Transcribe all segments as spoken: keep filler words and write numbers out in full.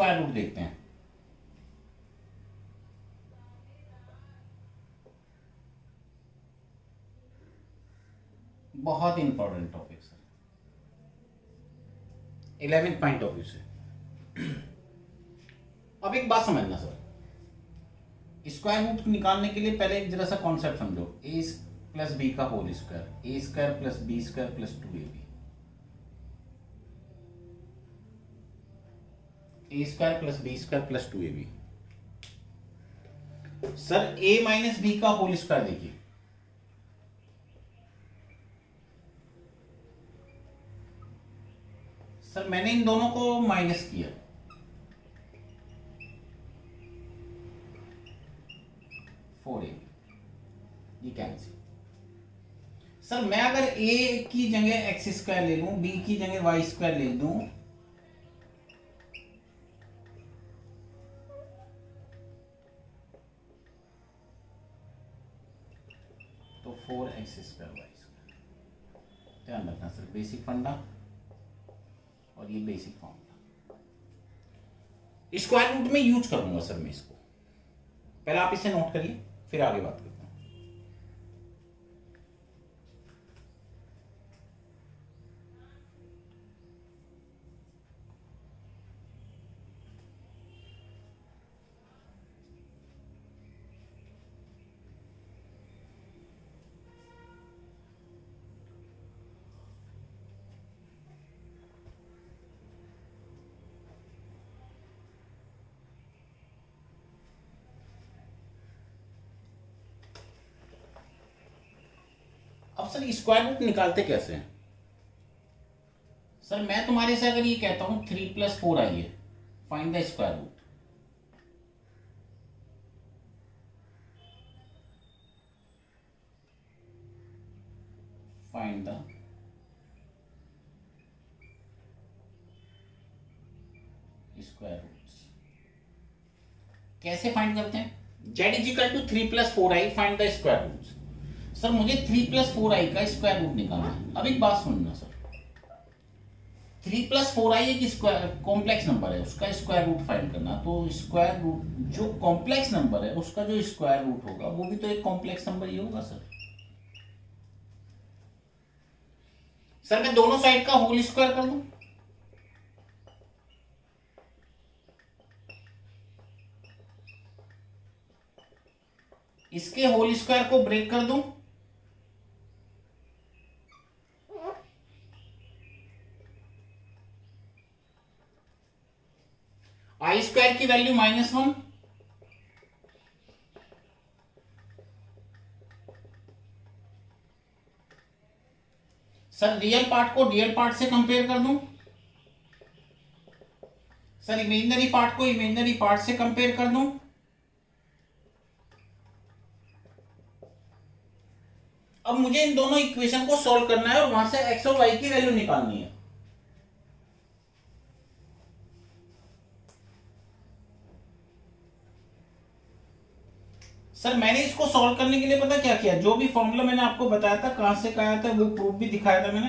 Square root देखते हैं। बहुत important topic sir, eleventh point of view से। अब एक बात समझना सर, स्क्वायर रूट निकालने के लिए पहले एक जरा सा कॉन्सेप्ट समझो। ए प्लस बी का whole square, A square plus B square plus two A B, A square plus B square plus two A B. Sir A minus B का होल स्क्वायर देखिए, सर मैंने इन दोनों को minus किया, four A B, ये cancel. Sir मैं अगर a की जगह एक्स स्क्वायर ले लूं, b की जगह वाई स्क्वायर ले दूं, तो four X square Y square. ध्यान रखना सर, बेसिक फंडा और ये बेसिक फॉर्मूला स्क्वायर रूट में यूज करूंगा सर मैं इसको। पहले आप इसे नोट करिए, फिर आगे बात करते हैं। अब सर स्क्वायर रूट निकालते कैसे हैं? सर मैं तुम्हारे से अगर ये कहता हूं थ्री प्लस फोर आई है, find the square root. Find the square roots. कैसे फाइंड करते हैं? Z is equal to three plus four I, find the square roots. Sir मुझे थ्री प्लस फोर आई का स्क्वायर रूट निकालना है। अब एक बात सुनना sir, three plus four I एक स्क्वायर कॉम्प्लेक्स नंबर है, उसका स्क्वायर रूट फाइंड करना। तो स्क्वायर रूट जो कॉम्प्लेक्स नंबर है उसका जो स्क्वायर रूट होगा वो भी तो एक कॉम्प्लेक्स नंबर ही होगा सर। सर मैं दोनों साइड का होल स्क्वायर कर दूं, इसके होल स्क्वायर को ब्रेक कर दूं, आई स्क्वायर की value minus one, sir real part को रियल पार्ट से कंपेयर कर दूं, सर इमेजिनरी पार्ट को इमेजिनरी पार्ट से कंपेयर कर दूं। अब मुझे इन दोनों इक्वेशन को सॉल्व करना है और वहां से एक्स और वाई की वैल्यू निकालनी है। सर मैंने इसको सॉल्व करने के लिए पता क्या किया, जो भी फॉर्मूला मैंने आपको बताया था कहां से कहा था वो प्रूफ भी दिखाया था मैंने।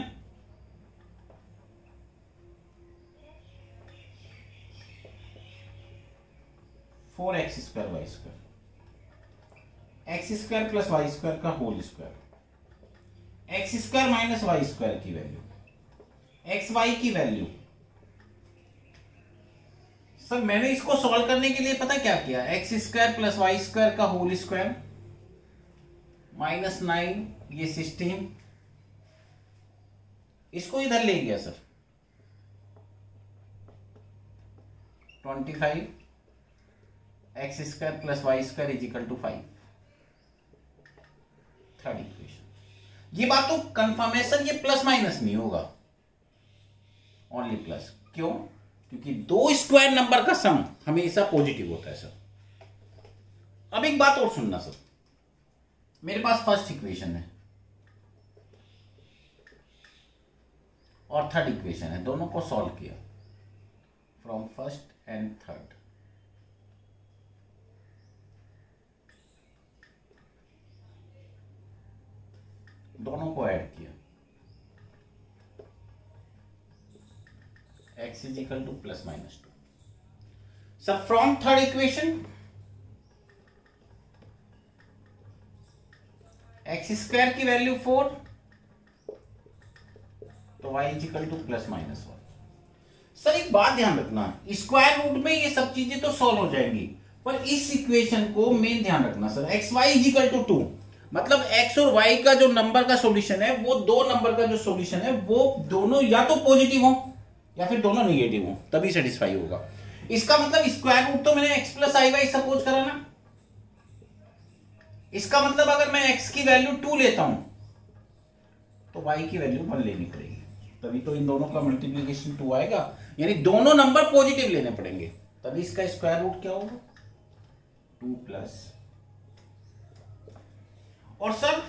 Four X square Y square, X square plus Y square का whole square, X square minus Y square की वैल्यू, एक्स वाई की वैल्यू। सर मैंने इसको सॉल्व करने के लिए पता क्या किया, X square plus Y square का होल स्क्वायर माइनस नाइन, ये सिक्सटीन, इसको इधर ले गया sir, twenty five X square plus Y square is equal to five. Third equation. ये बात तो कंफर्म है सर, ये प्लस माइनस नहीं होगा, ओनली प्लस। क्यों? क्योंकि दो स्क्वायर नंबर का सम हमेशा पॉजिटिव होता है सर। अब एक बात और सुनना सर, मेरे पास फर्स्ट इक्वेशन है और थर्ड इक्वेशन है, दोनों को सॉल्व किया फ्रॉम फर्स्ट एंड थर्ड। दोनों को ऐड किया, x is equal to plus minus two. Sir from third equation X square की वैल्यू फोर, तो Y is equal to plus minus one. Sir एक बात ध्यान रखना, स्क्वायर रूट में ये सब चीजें तो सॉल्व हो जाएंगी, पर इस इक्वेशन को मेन ध्यान रखना sir, X Y is equal to two, मतलब एक्स और वाई का जो नंबर का सॉल्यूशन है, वो दो नंबर का जो सॉल्यूशन है वो दोनों या तो पॉजिटिव हो या फिर दोनों निगेटिव हो, तभी सेटिस्फाई होगा। इसका मतलब स्क्वायर रूट तो मैंने X plus I Y suppose करा ना, इसका मतलब अगर मैं x की वैल्यू टू लेता हूं तो y की वैल्यू वन लेनी पड़ेगी, तभी तो इन दोनों का मल्टीप्लीकेशन टू आएगा, यानी दोनों नंबर पॉजिटिव लेने पड़ेंगे, तभी इसका स्क्वायर रूट क्या होगा टू प्लस। और सर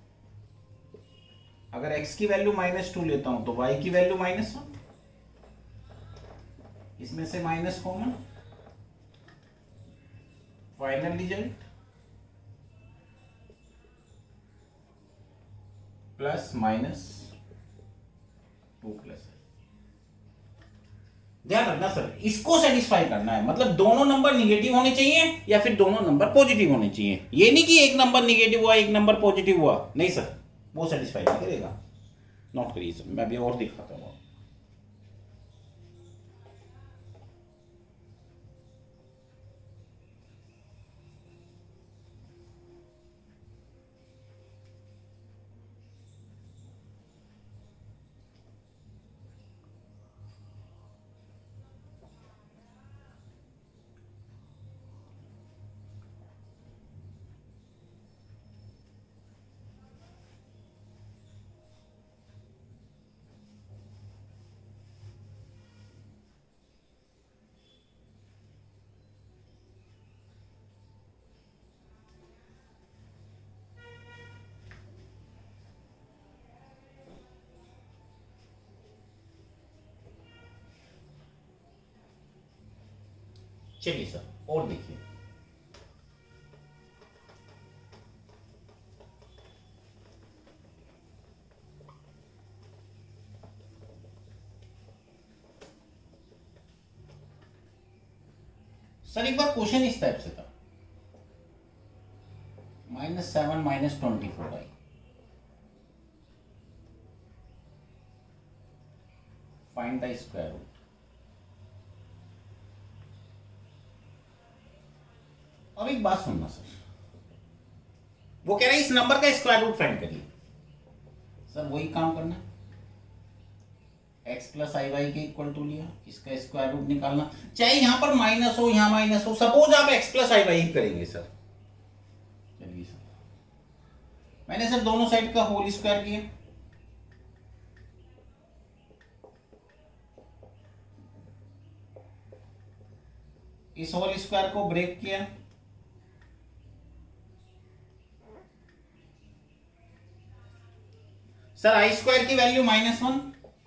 अगर x की वैल्यू माइनस टू लेता हूं तो y की वैल्यू माइनस वन, इसमें से minus common, final result plus minus two plus. ध्यान रखना सर, इसको सेटिस्फाई करना है, मतलब दोनों नंबर निगेटिव होने चाहिए या फिर दोनों नंबर पॉजिटिव होने चाहिए, ये नहीं कि एक नंबर निगेटिव हुआ एक नंबर पॉजिटिव हुआ, नहीं सर वो सेटिस्फाई नहीं करेगा। नोट करिए सर, मैं अभी और दिखाता हूं। चलिए सर और देखिए, सर एक बार क्वेश्चन इस टाइप से था, minus seven minus twenty four I, find the square root. अब एक बात सुनना सर, वो कह रहा है इस नंबर का स्क्वायर रूट फाइंड करिए। सर वही काम करना, x प्लस आई वाई के इक्वल टू लिया, इसका स्क्वायर रूट निकालना, चाहे यहां पर माइनस हो यहां माइनस हो, सपोज आप x प्लस आई वाई करेंगे सर। चलिए सर, मैंने सर दोनों साइड का होल स्क्वायर किया, इस होल स्क्वायर को ब्रेक किया, सर आई स्क्वायर की value minus one,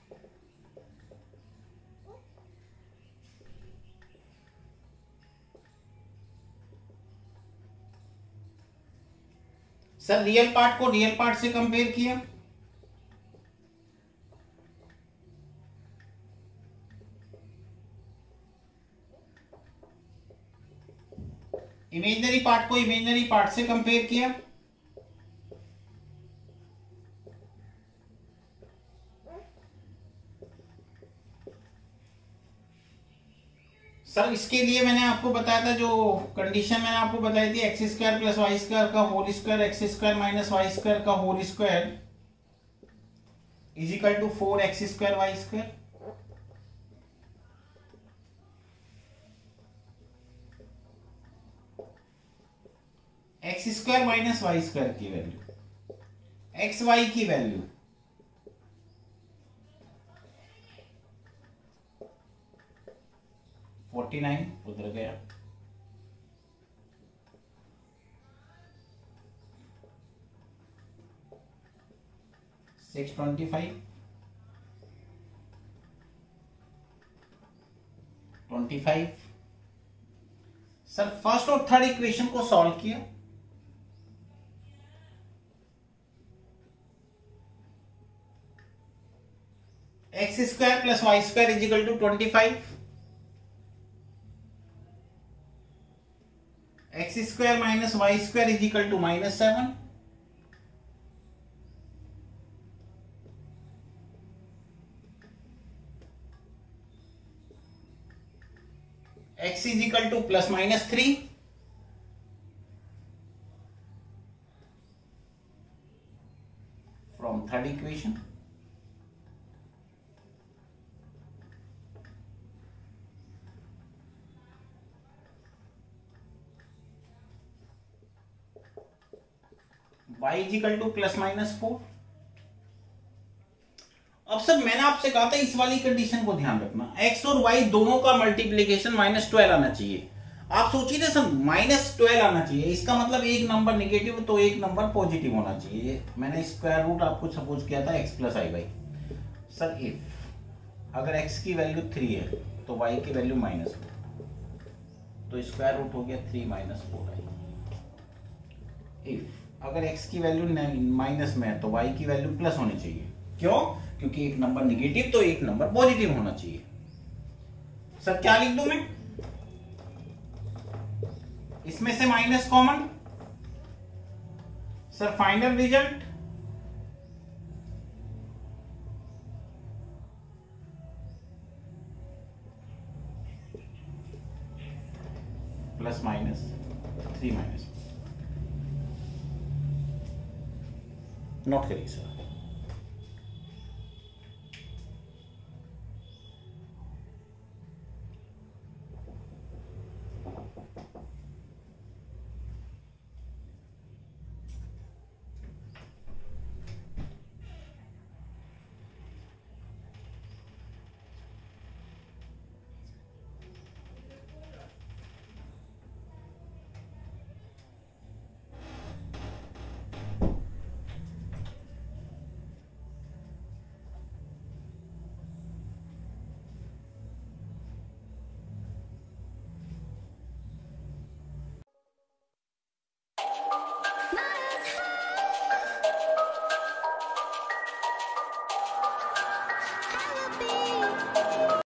sir real part को रियल पार्ट से कंपेयर किया, इमेजिनरी पार्ट को इमेजिनरी पार्ट से कंपेयर किया, सर इसके लिए मैंने आपको बताया था, जो कंडीशन मैंने आपको बताई थी, X square plus Y square का whole square X square minus Y square का whole square is equal to four X square Y square. X square minus Y square की वैल्यू, एक्स वाई की value forty nine, उधर गया, six twenty five, twenty five. Sir first और third equation को solve किया, X square plus Y square is equal to twenty five, X square minus Y square is equal to minus seven, X is equal to plus minus three, from third equation, y is equal to plus minus four. अब sir मैंने आपसे कहा था इस वाली condition को ध्यान रखना, x और y दोनों का मल्टीप्लीकेशन माइनस ट्वेल्व आना चाहिए। आप सोचिए ना सर, माइनस ट्वेल्व आना चाहिए, इसका मतलब एक नंबर निगेटिव तो एक नंबर पॉजिटिव होना चाहिए। मैंने स्क्वायर रूट आपको सपोज किया था x plus I Y. Sir if अगर x की वैल्यू थ्री है तो y की वैल्यू माइनस फोर, तो स्क्वायर रूट हो गया three minus four I. If अगर x की वैल्यू माइनस में है तो y की वैल्यू प्लस होनी चाहिए। क्यों? क्योंकि एक नंबर निगेटिव तो एक नंबर पॉजिटिव होना चाहिए। सर क्या लिख दूं मैं? इसमें से minus common. Sir final result plus minus three minus, note करिए सर।